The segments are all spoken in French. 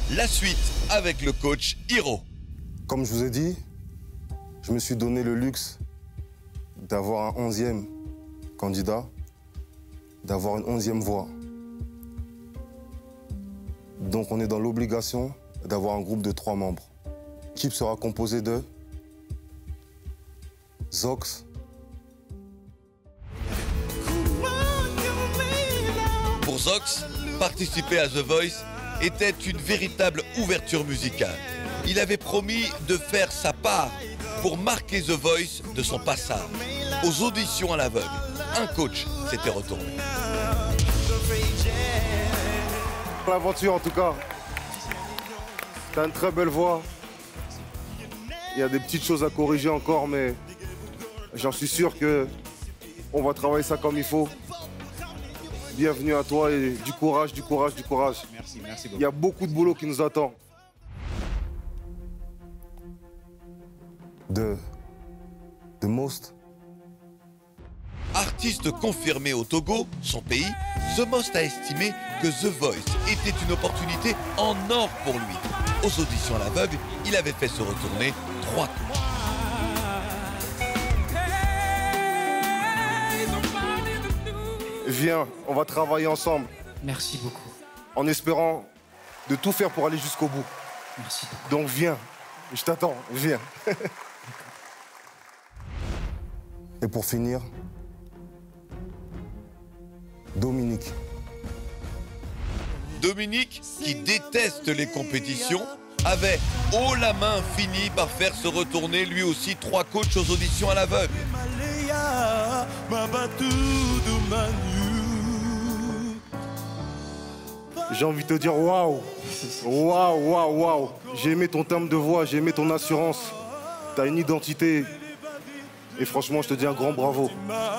La suite avec le coach Hiro. Comme je vous ai dit, je me suis donné le luxe d'avoir un 11e candidat, d'avoir une 11e voix. Donc on est dans l'obligation d'avoir un groupe de 3 membres. L'équipe sera composée de Zox, Pour Zox, participer à The Voice était une véritable ouverture musicale. Il avait promis de faire sa part pour marquer The Voice de son passage. Aux auditions à l'aveugle, un coach s'était retourné. L'aventure en tout cas. T'as une très belle voix. Il y a des petites choses à corriger encore, mais j'en suis sûr qu'on va travailler ça comme il faut. Bienvenue à toi et du courage, du courage, du courage. Merci, merci beaucoup. Il y a beaucoup de boulot qui nous attend. The Most. Artiste confirmé au Togo, son pays, The Most a estimé que The Voice était une opportunité en or pour lui. Aux auditions à l'aveugle, il avait fait se retourner 3 coachs. Viens, on va travailler ensemble, Merci beaucoup. en espérant de tout faire pour aller jusqu'au bout. Merci beaucoup. Donc viens, je t'attends, viens. Et pour finir, Dominique. Dominique, qui déteste les compétitions, avait haut la main fini par faire se retourner lui aussi 3 coachs aux auditions à l'aveugle. J'ai envie de te dire waouh, waouh, waouh, waouh. J'ai aimé ton timbre de voix, j'ai aimé ton assurance. T'as une identité. Et franchement, je te dis un grand bravo.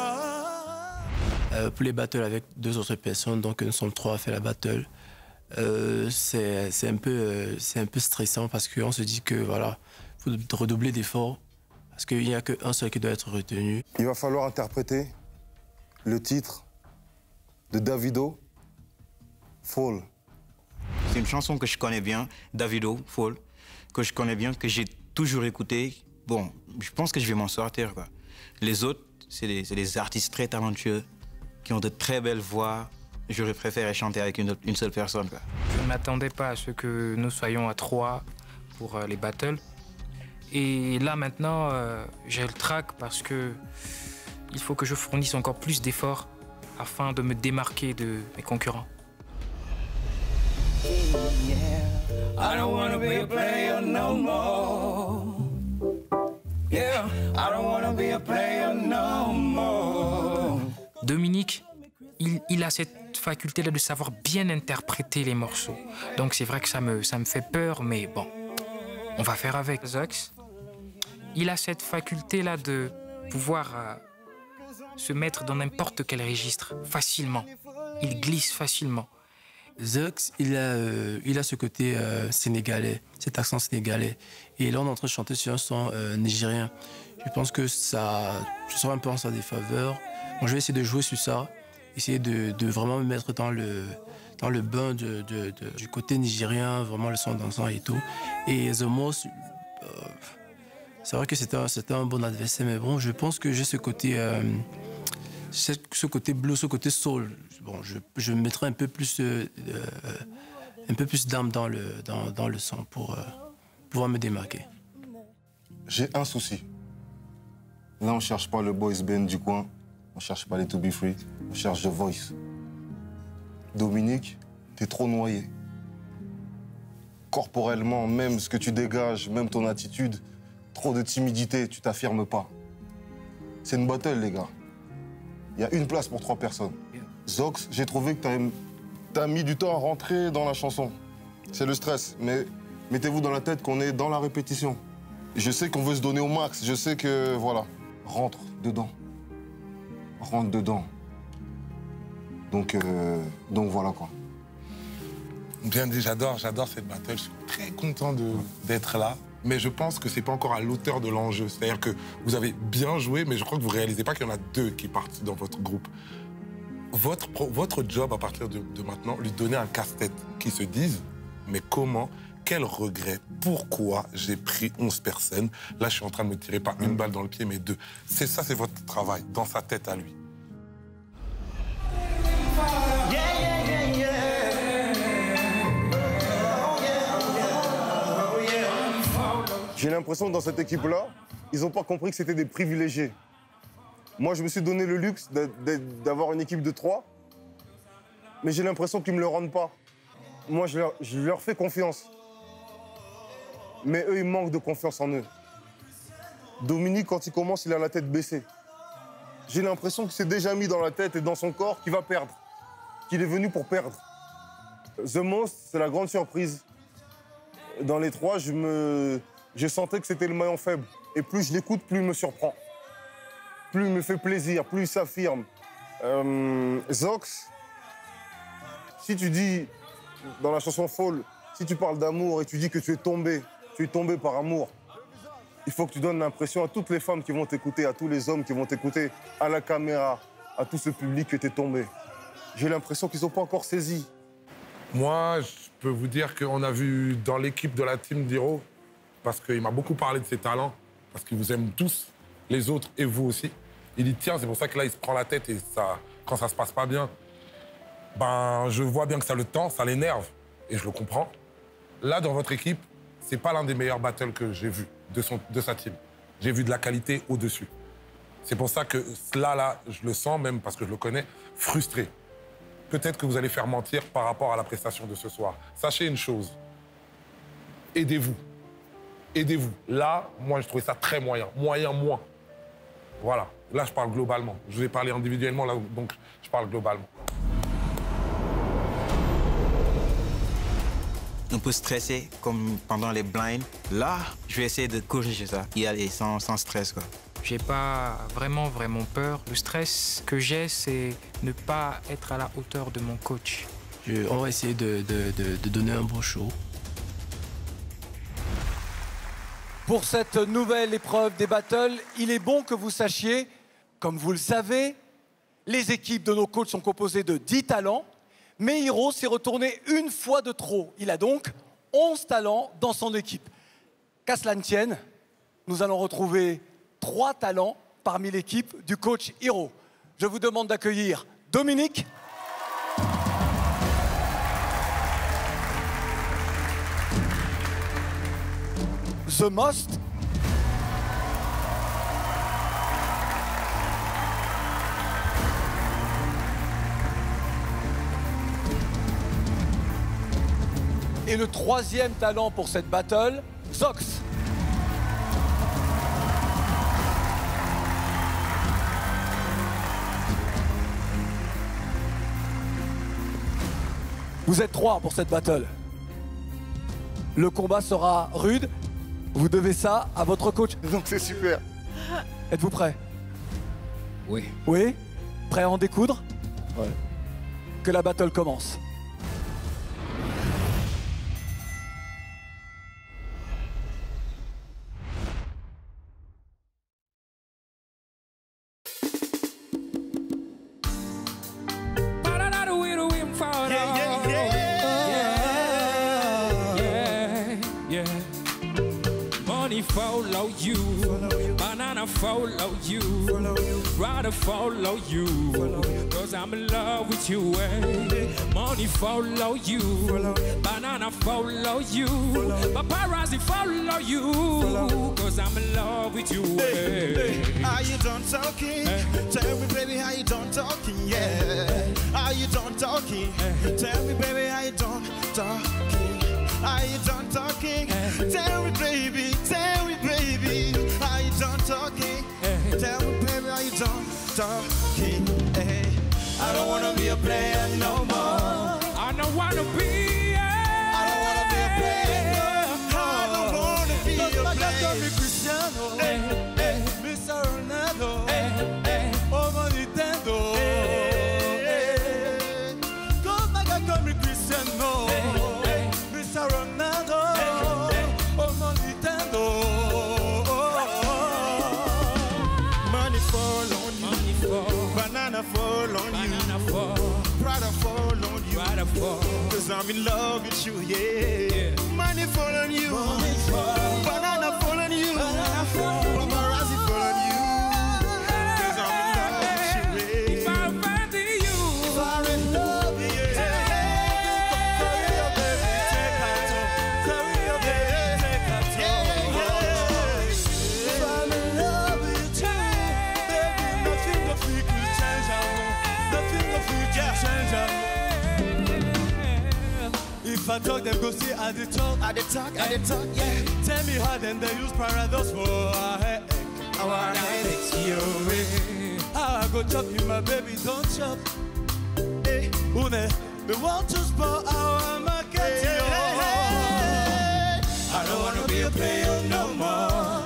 Pour les battles avec 2 autres personnes, donc nous sommes 3 à faire la battle. C'est un peu stressant parce qu'on se dit que voilà, faut redoubler d'efforts parce qu'il n'y a qu'un seul qui doit être retenu. Il va falloir interpréter le titre de Davido, Fall. C'est une chanson que je connais bien, Davido, Fall, que je connais bien, que j'ai toujours écouté. Bon, je pense que je vais m'en sortir, quoi. Les autres, c'est des artistes très talentueux, qui ont de très belles voix. J'aurais préféré chanter avec une seule personne, quoi. Je ne m'attendais pas à ce que nous soyons à 3 pour les battles. Et là, maintenant, j'ai le trac parce que il faut que je fournisse encore plus d'efforts afin de me démarquer de mes concurrents. I don't wanna be a player no more. Yeah, I don't wanna be a player no more. Dominique, il a cette faculté-là de savoir bien interpréter les morceaux. Donc c'est vrai que ça me fait peur, mais bon, on va faire avec. Zox, il a cette faculté-là de pouvoir se mettre dans n'importe quel registre facilement. Il glisse facilement. Zox, il a ce côté sénégalais, cet accent sénégalais. Et là, on est en train de chanter sur un son nigérien. Je pense que ça sera un peu en sa défaveur. Bon, je vais essayer de jouer sur ça, essayer de vraiment me mettre dans le bain du côté nigérien, vraiment le son dansant et tout. Et The Most, c'est vrai que c'était un bon adversaire, mais bon, je pense que j'ai ce côté blues, ce côté soul. Bon, je mettrai un peu plus d'âme dans le son pour pouvoir me démarquer. J'ai un souci. Là, on ne cherche pas le boys band du coin, on ne cherche pas les To Be Free, on cherche The Voice. Dominique, t'es trop noyé. Corporellement, même ce que tu dégages, même ton attitude, trop de timidité, tu t'affirmes pas. C'est une battle, les gars. Il y a une place pour 3 personnes. Zox, j'ai trouvé que t'as mis du temps à rentrer dans la chanson. C'est le stress, mais mettez-vous dans la tête qu'on est dans la répétition. Je sais qu'on veut se donner au max, je sais que, voilà, rentre dedans. Rentre dedans. Donc voilà, quoi. Bien dit, j'adore cette battle. Je suis très content d'être là. Mais je pense que c'est pas encore à l'auteur de l'enjeu. C'est-à-dire que vous avez bien joué, mais je crois que vous réalisez pas qu'il y en a 2 qui partent dans votre groupe. Votre job, à partir de maintenant, lui donner un casse-tête qui se dise Mais comment? Quel regret? Pourquoi j'ai pris 11 personnes? Là, je suis en train de me tirer pas une balle dans le pied, mais 2. C'est ça, c'est votre travail, dans sa tête à lui. J'ai l'impression que dans cette équipe-là, ils n'ont pas compris que c'était des privilégiés. Moi, je me suis donné le luxe d'avoir une équipe de 3, mais j'ai l'impression qu'ils ne me le rendent pas. Moi, je leur fais confiance. Mais eux, ils manquent de confiance en eux. Dominique, quand il commence, il a la tête baissée. J'ai l'impression que c'est déjà mis dans la tête et dans son corps qu'il va perdre, qu'il est venu pour perdre. The Most, c'est la grande surprise. Dans les 3, je sentais que c'était le maillon faible. Et plus je l'écoute, plus il me surprend. Plus il me fait plaisir, plus il s'affirme. Zox, si tu dis, dans la chanson Fall, si tu parles d'amour et tu dis que tu es tombé par amour, il faut que tu donnes l'impression à toutes les femmes qui vont t'écouter, à tous les hommes qui vont t'écouter, à la caméra, à tout ce public que tu es tombé. J'ai l'impression qu'ils n'ont pas encore saisi. Moi, je peux vous dire qu'on a vu dans l'équipe de la team d'Hiro, parce qu'il m'a beaucoup parlé de ses talents, parce qu'il vous aime tous, les autres et vous aussi. Il y tient, c'est pour ça que là, il se prend la tête et ça, quand ça se passe pas bien, ben, je vois bien que ça le tend, ça l'énerve, et je le comprends. Là, dans votre équipe, c'est pas l'un des meilleurs battles que j'ai vu de sa team. J'ai vu de la qualité au-dessus. C'est pour ça que là, je le sens, même parce que je le connais, frustré. Peut-être que vous allez faire mentir par rapport à la prestation de ce soir. Sachez une chose, aidez-vous. Aidez-vous. Là, moi, je trouvais ça très moyen. Moyen, moins. Voilà. Là, je parle globalement. Je vous ai parlé individuellement, là, donc je parle globalement. Un peu stressé, comme pendant les blinds. Là, je vais essayer de corriger ça, y aller sans stress, quoi. J'ai pas vraiment peur. Le stress que j'ai, c'est ne pas être à la hauteur de mon coach. On va essayer de donner un bon show. Pour cette nouvelle épreuve des battles, il est bon que vous sachiez, comme vous le savez, les équipes de nos coachs sont composées de 10 talents, mais Hiro s'est retourné une fois de trop. Il a donc 11 talents dans son équipe. Qu'à cela ne tienne, nous allons retrouver 3 talents parmi l'équipe du coach Hiro. Je vous demande d'accueillir Dominique, The Most, et le 3e talent pour cette battle, Zox. Vous êtes 3 pour cette battle. Le combat sera rude. Vous devez ça à votre coach. Donc c'est super. Êtes-vous prêts? Oui. Oui? Prêt à en découdre? Ouais. Que la battle commence. Follow you, banana follow you, rather follow you, cause I'm in love with you, eh? Money follow you, banana follow you, paparazzi follow you, cause I'm in love with you, eh? Are you done talking? Tell me baby how you done talking, yeah. Are you done talking? Tell me baby how you done talking? Are you done talking? Tell me baby, are you done talking? Tell me baby, are you done talking? I don't wanna be a player no more. I don't wanna be, I don't wanna be a player. I don't wanna be a player. Cristiano, Mr. Ronaldo, oh Nintendo. Come back and call me Cristiano. Ronaldo, oh Nintendo. Money fall on you, banana fall on you, Prada fall on you, cause I'm I'm in love with you, yeah. Money fall on you, banana fall on you, paparazzi fall on you. 'Cause I'm in love with you, yeah. If I find you, If I'm in love with you, yeah. Tell me your baby, take her to. Tell me your baby, take her to. If I'm in love with you, baby, nothing of you could change her. Nothing of you can change her. If I talk, them go see how they talk. How they talk, yeah. Tell me how then they use paradox for a head. I wanna take you away. How I go chop you, my baby, don't chop. Hey, une, me want to spoil our market. I don't wanna be a player no more.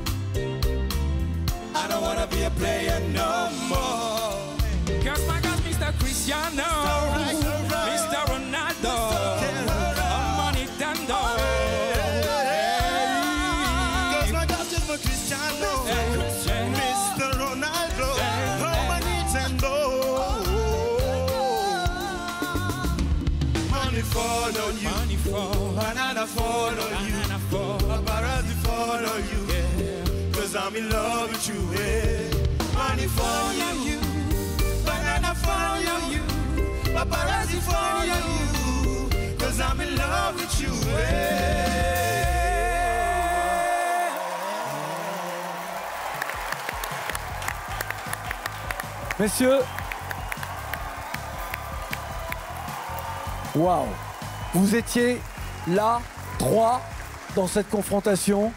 I don't wanna be a player no more. cause my God's Mr. Cristiano, Mr. Ronaldo, Money Dando. Cause my God's just for Cristiano, Mr. Ronaldo, Romani Tendo. Money fall on you, Money fall, banana fall on you, banana fall. paparazzi fall on you. Cause I'm in love with you, yeah. Money fall on you, banana fall on you, paparazzi fall on you. Cause I'm in love with you, yeah. Messieurs, waouh, vous étiez là, 3, dans cette confrontation.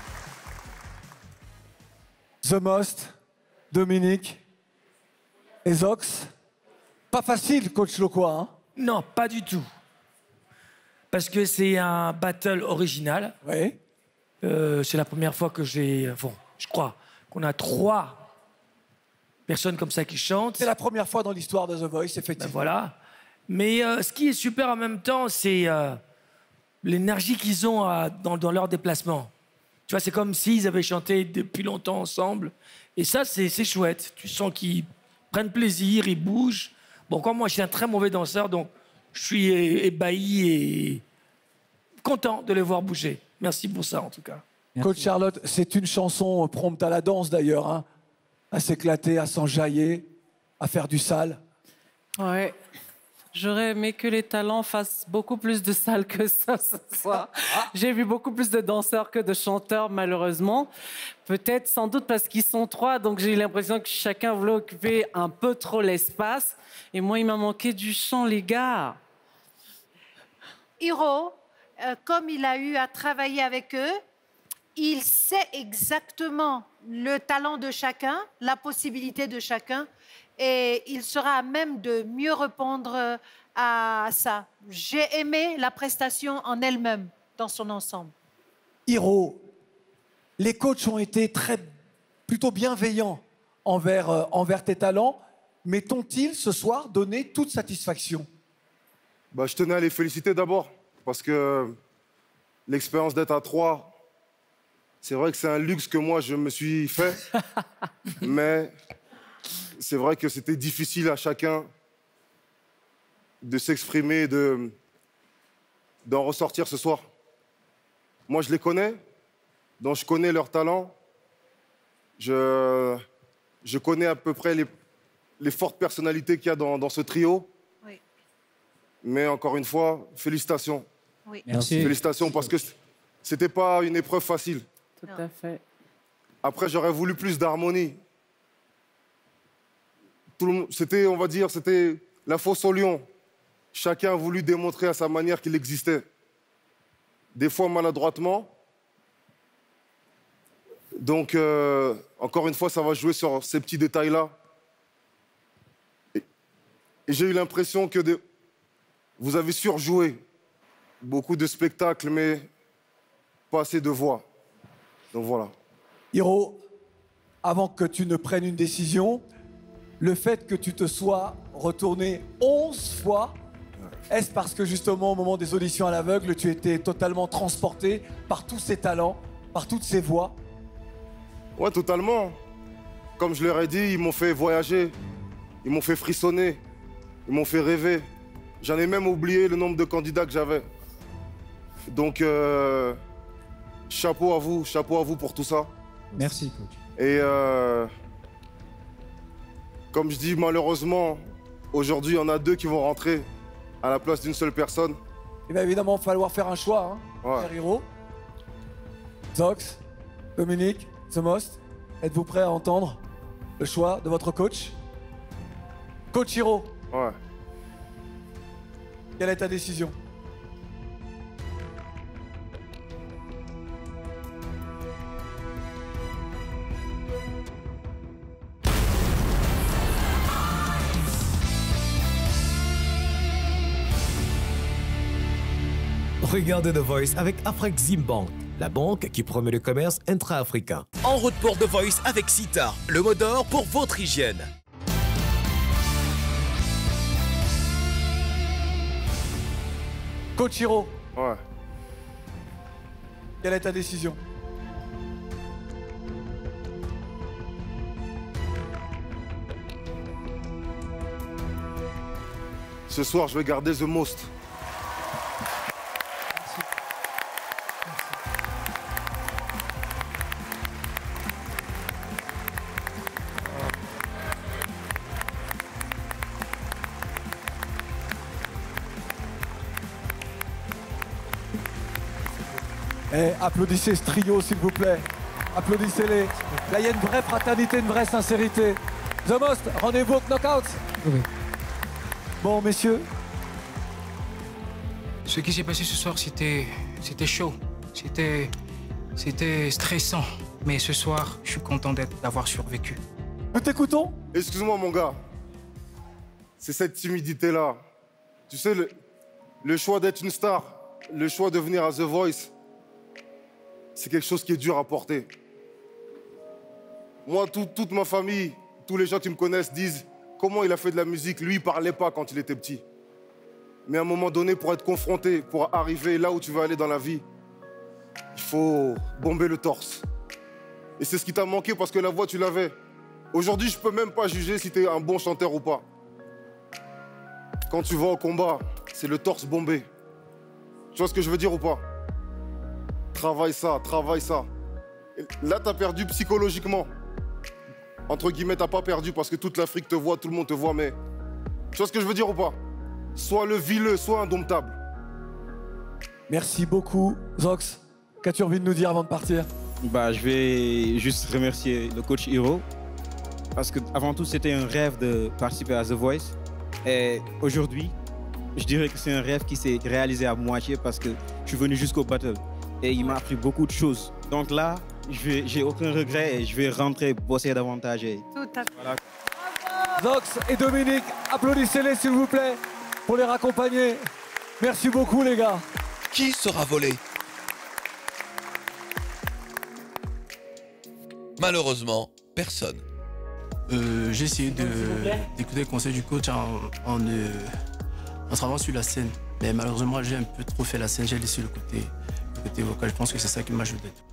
The Most, Dominique et Zox. Pas facile, coach Loquois, hein? Non, pas du tout. Parce que c'est un battle original. Oui. C'est la première fois que bon, je crois qu'on a 3 personnes comme ça qui chantent. C'est la première fois dans l'histoire de The Voice, effectivement. Ben voilà. Mais ce qui est super en même temps, c'est l'énergie qu'ils ont dans leur déplacement. Tu vois, c'est comme s'ils avaient chanté depuis longtemps ensemble. Et ça, c'est chouette. Tu sens qu'ils prennent plaisir, ils bougent. Bon, comme moi, je suis un très mauvais danseur, donc je suis ébahi et content de les voir bouger. Merci pour ça, en tout cas. Coach Charlotte, c'est une chanson prompte à la danse, d'ailleurs, hein? À s'éclater, à s'enjailler, à faire du sale. Ouais. J'aurais aimé que les talents fassent beaucoup plus de salles que ça ce soir. J'ai vu beaucoup plus de danseurs que de chanteurs, malheureusement. Peut-être, sans doute, parce qu'ils sont 3, donc j'ai eu l'impression que chacun voulait occuper un peu trop l'espace. Et moi, il m'a manqué du chant, les gars. Hiro, comme il a eu à travailler avec eux, il sait exactement le talent de chacun, la possibilité de chacun, et il sera à même de mieux répondre à ça. J'ai aimé la prestation en elle-même, dans son ensemble. Hiro, les coachs ont été plutôt bienveillants envers tes talents, mais t'ont-ils ce soir donné toute satisfaction? Bah, je tenais à les féliciter d'abord, parce que l'expérience d'être à 3, c'est vrai que c'est un luxe que moi, je me suis fait, mais c'est vrai que c'était difficile à chacun de s'exprimer, d'en ressortir ce soir. Moi, je les connais, donc je connais leur talent. Je connais à peu près les fortes personnalités qu'il y a dans ce trio. Oui. Mais encore une fois, félicitations. Oui. Merci. Félicitations, parce que c'était pas une épreuve facile. Tout à fait. Après, j'aurais voulu plus d'harmonie. C'était, on va dire, c'était la fosse au lion. Chacun a voulu démontrer à sa manière qu'il existait. Des fois maladroitement. Donc, encore une fois, ça va jouer sur ces petits détails-là. Et j'ai eu l'impression que vous avez surjoué. Beaucoup de spectacles, mais pas assez de voix. Donc voilà. Hiro, avant que tu ne prennes une décision, le fait que tu te sois retourné 11 fois, est-ce parce que justement au moment des auditions à l'aveugle, tu étais totalement transporté par tous ces talents, par toutes ces voix? Ouais, totalement. Comme je leur ai dit, ils m'ont fait voyager, ils m'ont fait frissonner, ils m'ont fait rêver. J'en ai même oublié le nombre de candidats que j'avais. Donc, chapeau à vous pour tout ça. Merci, coach. Et comme je dis, malheureusement, aujourd'hui, il y en a 2 qui vont rentrer à la place d'une seule personne. Et bien évidemment, il va falloir faire un choix, Père Hiro. Zox, Dominique, The Most, êtes-vous prêts à entendre le choix de votre coach? Coach Hiro. Ouais. Quelle est ta décision? Regardez The Voice avec Afreximbank, la banque qui promeut le commerce intra-africain. En route pour The Voice avec Citar, le mot d'or pour votre hygiène. Coach Hiro. Ouais. Quelle est ta décision? Ce soir, je vais garder The Most. Eh, applaudissez ce trio, s'il vous plaît. Applaudissez-les. Là, il y a une vraie fraternité, une vraie sincérité. The Most, rendez-vous au knockout. Oui. Bon, messieurs. Ce qui s'est passé ce soir, c'était chaud. C'était stressant. Mais ce soir, je suis content d'avoir survécu. Nous t'écoutons. Excuse-moi, mon gars. C'est cette timidité-là. Tu sais, le choix d'être une star, le choix de venir à The Voice, c'est quelque chose qui est dur à porter. Moi, toute ma famille, tous les gens qui me connaissent disent comment il a fait de la musique. Lui, il parlait pas quand il était petit. Mais à un moment donné, pour être confronté, pour arriver là où tu veux aller dans la vie, il faut bomber le torse. Et c'est ce qui t'a manqué parce que la voix, tu l'avais. Aujourd'hui, je peux même pas juger si tu es un bon chanteur ou pas. Quand tu vas au combat, c'est le torse bombé. Tu vois ce que je veux dire ou pas? Travaille ça, travaille ça. Et là, t'as perdu psychologiquement. Entre guillemets, t'as pas perdu parce que toute l'Afrique te voit, tout le monde te voit, mais... Tu vois ce que je veux dire ou pas? Soit le vilain, soit indomptable. Merci beaucoup. Zox, qu'as-tu envie de nous dire avant de partir? Je vais juste remercier le coach Hiro. Parce que avant tout, c'était un rêve de participer à The Voice. Et aujourd'hui, je dirais que c'est un rêve qui s'est réalisé à moitié parce que je suis venu jusqu'au battle. Et il m'a appris beaucoup de choses. Donc là, j'ai aucun regret et je vais rentrer, bosser davantage. Tout à fait. Voilà. Zox et Dominique, applaudissez-les s'il vous plaît pour les raccompagner. Merci beaucoup les gars. Qui sera volé? Malheureusement, personne. J'ai essayé d'écouter le conseil du coach en travaillant sur la scène. Mais malheureusement, j'ai un peu trop fait la scène, j'ai laissé le côté vocal. Je pense que c'est ça qui m'a joué d'être.